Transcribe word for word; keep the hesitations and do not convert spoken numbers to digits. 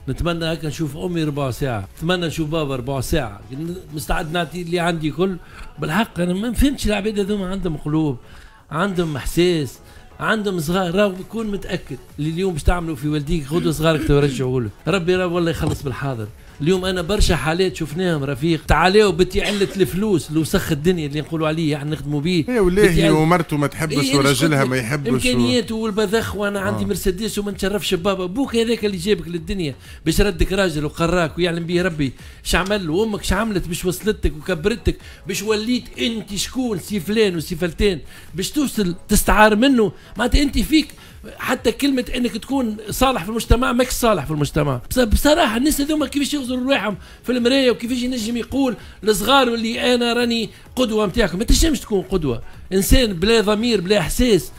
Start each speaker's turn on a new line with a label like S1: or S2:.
S1: نتمنى هكا نشوف امي ربع ساعه، نتمنى نشوف بابا ربع ساعه، مستعد نعطي اللي عندي كل. بالحق انا ما فهمتش العباد هذوما عندهم قلوب، عندهم احساس، عندهم صغار. راهو بكون متاكد اللي اليوم باش تعملوا في والديك خذوا صغارك ترجعوا له، ربي راه والله يخلص بالحاضر. اليوم انا برشا حالات شفناهم رفيق تعالوا بتي علة الفلوس اللي وسخ الدنيا اللي نقولوا عليه احنا نخدموا به.
S2: اي والله ومرته ما تحبش إيه وراجلها ما يحبش
S1: امكانياته والبذخ، وانا عندي آه. مرسيدس وما نشرفش بابا. ابوك هذاك اللي جابك للدنيا باش ردك راجل وقراك ويعلم به ربي اش عمل، وامك اش عملت باش وصلتك وكبرتك باش وليت انت شكون سي فلان وسي فلتان باش توصل تستعار منه. معناتها انت فيك حتى كلمة انك تكون صالح في المجتمع ماكش صالح في المجتمع. بصراحة الناس هذوما كيفاش يغزروا رواحهم في المراية وكيفاش ينجم يقول للصغار واللي انا راني قدوة نتاعكم. ما تنجمش تكون قدوة، انسان بلا ضمير بلا احساس